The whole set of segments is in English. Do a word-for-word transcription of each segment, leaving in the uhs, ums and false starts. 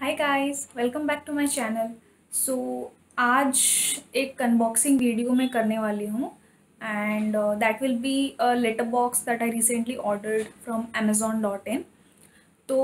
Hi guys, welcome back to my channel. So आज एक unboxing video मैं करने वाली हूँ and that will be a litter box that I recently ordered from Amazon dot in. तो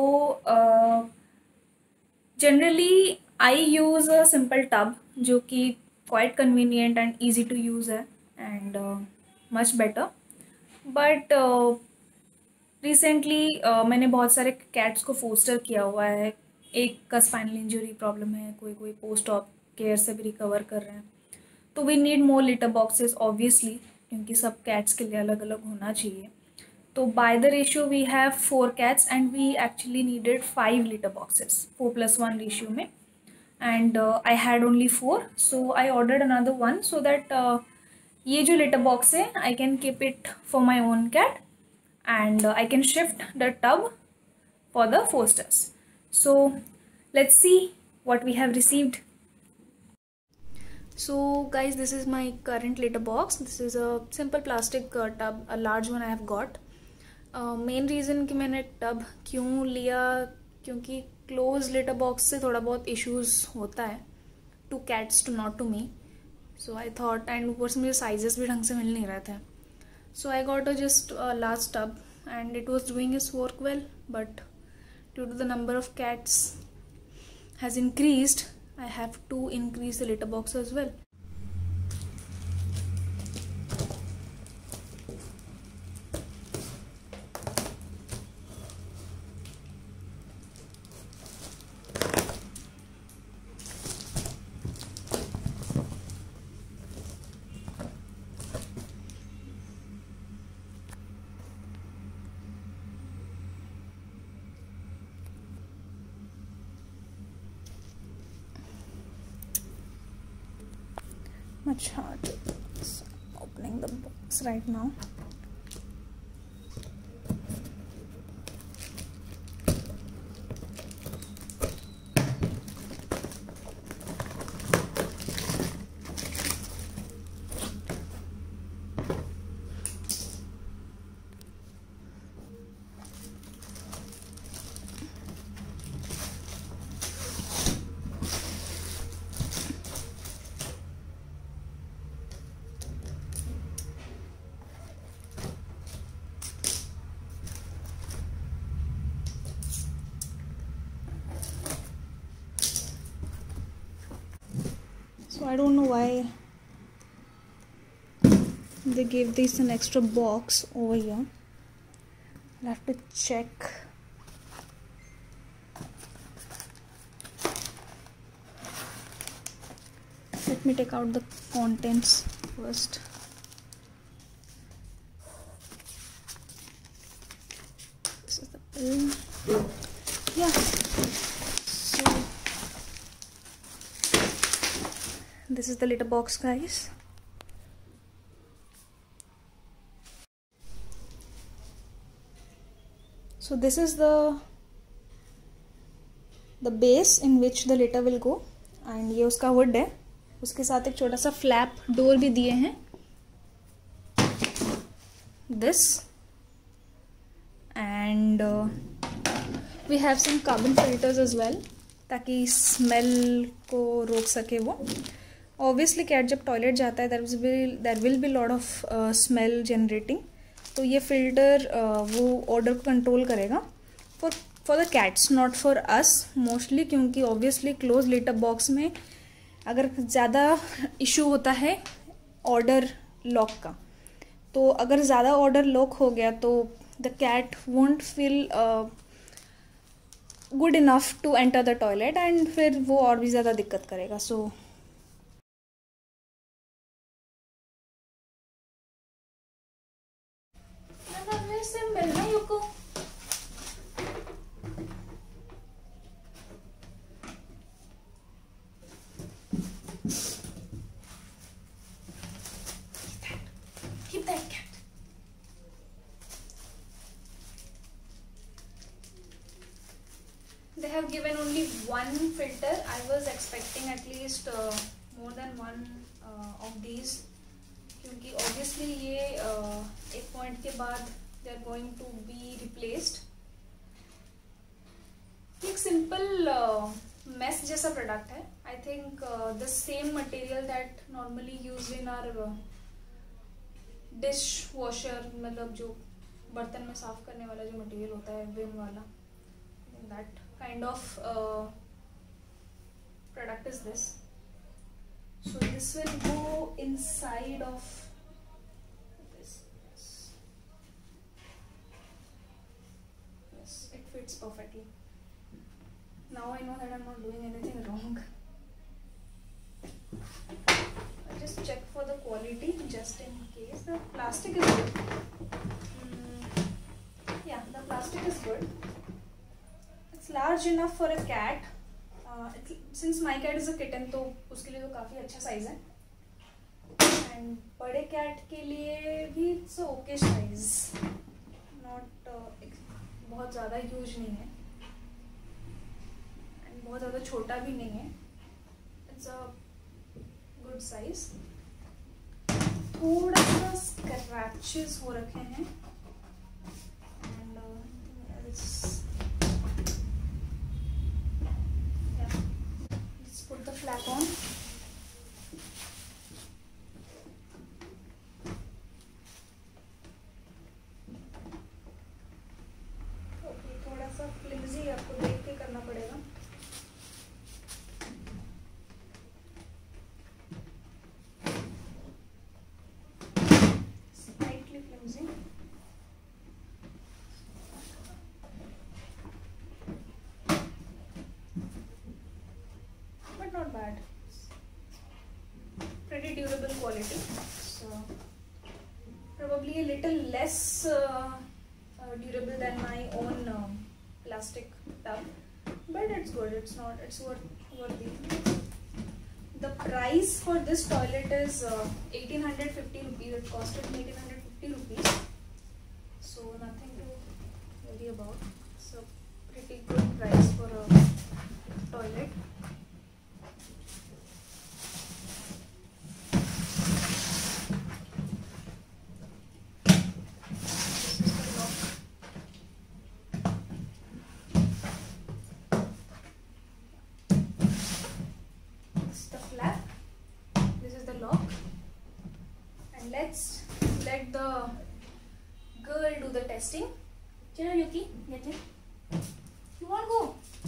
generally I use a simple tub जो कि quite convenient and easy to use है and much better. But recently uh, मैंने बहुत सारे cats को poster किया हुआ है। एक का स्पाइनल इंजरी प्रॉब्लम है, कोई कोई पोस्ट ऑप केयर से भी रिकवर कर रहे हैं। तो we need more litter boxes obviously, क्योंकि सब कैट्स के लिए अलग अलग होना चाहिए। तो by the ratio we have four cats and we actually needed five litter boxes, four plus one ratio में। And I had only four, so I ordered another one so that ये जो लिटर बॉक्स है I can keep it for my own cat and uh, I can shift the tub for the fosters. So let's see what we have received. So guys, this is my current litter box. This is a simple plastic uh, tub, a large one I have got. uh, main reason कि मैंने tub क्यों लिया, क्योंकि close litter box से थोड़ा बहुत issues होता है to cats to not to me. So I thought, and ऊपर से मुझे sizes भी ढंग से मिल नहीं रहे थे. So I got a just a large tub and it was doing its work well, but due to the number of cats has increased, I have to increase the litter box as well. Much hard. So opening the box right now. So I don't know why they gave this an extra box over here. I'll have to check. Let me take out the contents first. This is the pill. Yeah. So this is the litter box, guys. So this is the the base in which the litter will go, and ये उसका wood है. उसके साथ एक छोटा सा flap door भी दिए हैं. This and uh, we have some carbon filters as well, ताकि smell को रोक सके वो. Obviously cat जब टॉयलेट जाता है there will be there will be lot of uh, smell generating. तो ये फिल्टर uh, वो ऑर्डर को कंट्रोल करेगा for for the cats, not for us mostly, क्योंकि ऑब्वियसली क्लोज लिटर बॉक्स में अगर ज़्यादा इशू होता है ऑर्डर लॉक का, तो अगर ज़्यादा ऑर्डर लॉक हो गया तो the cat won't feel good enough to enter the toilet and फिर वो और भी ज़्यादा दिक्कत करेगा. सो keep that cat. They have given only one filter. I was expecting at least uh, more than one uh, of these, क्योंकि obviously ये uh, एक point के बाद they are going to be replaced. एक simple uh, मेस जैसा product है. I think the same material that normally use in our dishwasher, मतलब जो बर्तन में साफ करने वाला जो मटेरियल होता है विम वाला, that kind of product is this. So this will go inside of this. Yes, it fits perfectly. Now I know that I'm not doing anything wrong. I'll just check for the quality just in case. The plastic is good. Mm, yeah, the plastic is good. It's large enough for a cat. Uh, it, since my cat is a kitten, तो उसके लिए तो काफ़ी अच्छा size है. And बड़े cat के लिए भी it's a okay size. Not uh, बहुत ज़्यादा ह्यूज नहीं है एंड बहुत ज़्यादा छोटा भी नहीं है. It's a good size. थोड़ा सा स्क्रैचेस हो रखे हैं and let's put the flap on. Flimsy आपको देख के करना पड़ेगा. Slightly flimsy. But not bad. Pretty durable quality. So probably a little less uh, uh, durable than my own um, plastic tub, but it's good. It's not. It's worth worthy. The price for this toilet is uh, eighteen fifty rupees. It costed me eighteen fifty rupees. So nothing to worry about. So pretty good price for a toilet. Let's let the girl do the testing. Chalo Yuki, get in. You want to go?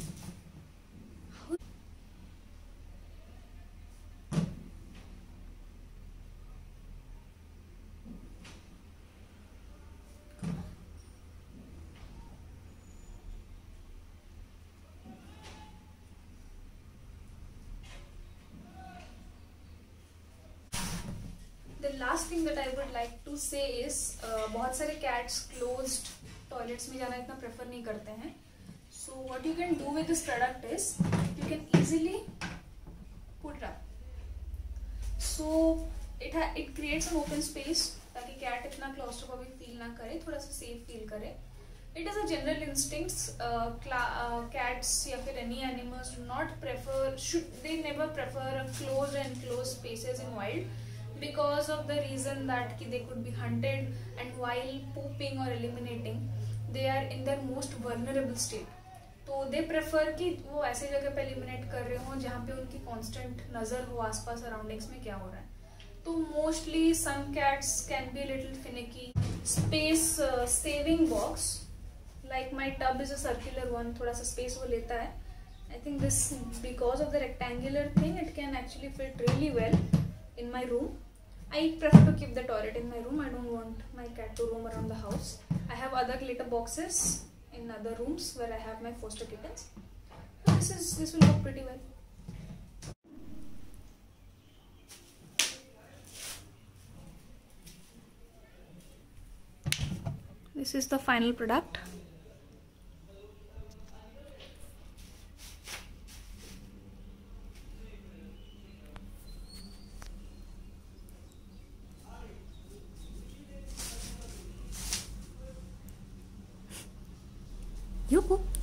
The last thing that I would like to say is uh, बहुत सारे cats closed toilets में जाना इतना prefer नहीं करते हैं. So what you can do with this product is you can easily put it up. So it ha it creates an open space ताकि cat इतना claustrophobic feel ना करे, थोड़ा सा safe feel करे. It is a general instincts. Uh, uh, cats या फिर any animals do not prefer, should they never prefer a closed and enclosed spaces in wild. Because of the reason that they could be hunted, and while pooping or eliminating they are in their most vulnerable state. तो they prefer कि वो ऐसे जगह पे eliminate कर रहे हो जहाँ पे उनकी constant नज़र हो आसपास surroundings में क्या हो रहा है. तो mostly some cats can be a little finicky. Space uh, saving box, like my tub is a circular one, थोड़ा सा space वो लेता है. I think this, because of the rectangular thing, it can actually fit really well in my room. I prefer to keep the toilet in my room. I don't want my cat to roam around the house. I have other litter boxes in other rooms where I have my foster kittens. This is this will work pretty well. This is the final product. Yuku.